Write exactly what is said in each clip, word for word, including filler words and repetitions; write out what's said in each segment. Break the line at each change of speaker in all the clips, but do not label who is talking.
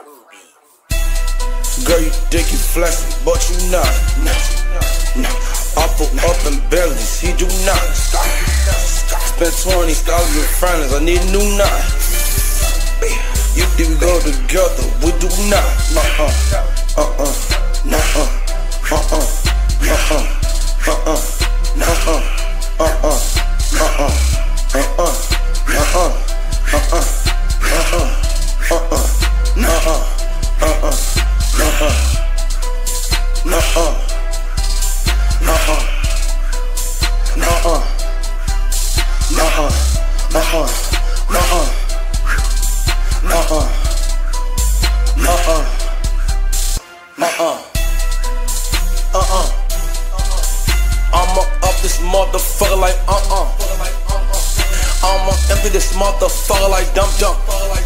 Girl, you think you flexing, but you not. Nah, nah. I put up in bellies, he do not. Spent twenty dollars with friends, I need a new knot. You think we go together, we do not. Uh-uh, uh-uh, nuh-uh, uh-uh, uh-uh, uh-uh, nuh-uh, uh-uh, uh-uh, uh-uh, uh-uh, uh-uh, uh-uh, uh-uh, nuh-uh, uh-uh, nuh-uh, nuh-uh, nuh-uh, nuh-uh, nuh-uh, nuh-uh, nuh-uh, nuh-uh, nuh-uh, nuh-uh, uh-uh. I'ma up this motherfucker like uh-uh. I'ma empty this motherfucker like dum-dum.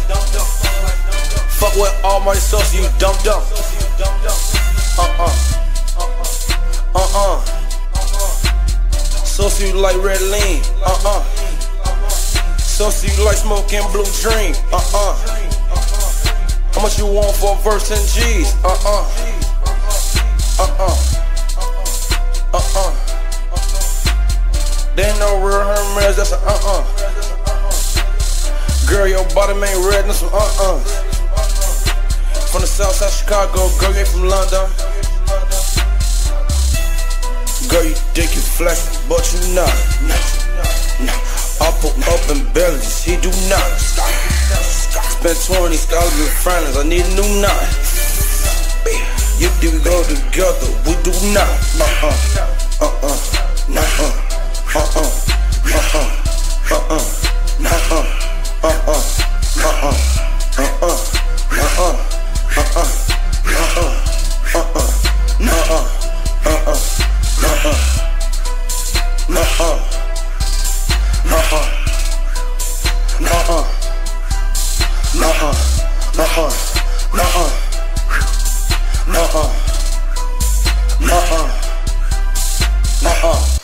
Fuck with all my sauce, you dum-dum. Uh-uh, uh-uh. Sauce you like red lean, uh-uh. Sauce you like smoking blue dream, uh-uh. How much you want for a verse in G's, uh-uh. Uh-uh, uh-uh. There ain't no real Hermes, that's a uh-uh. Girl, your bottom ain't red, that's some uh-uh. From the south side of Chicago, girl, you ain't from London. Girl, you think you flexing, but you not. Nah, nah. I put up in bellies, he do not. Spent twenty dollars with friends, I need a new knot. You think we go together, we do not. Uh-uh, uh-uh, nuh-uh, uh-uh, uh-uh, uh-uh, nuh-uh, uh-uh, uh-uh, uh-uh, uh-uh, uh-uh, uh-uh, uh-uh, nuh-uh, uh-uh, nuh-uh, nuh-uh, nuh-uh, nuh-uh, nuh-uh, nuh-uh, nuh-uh, nuh-uh, nuh-uh, nuh-uh.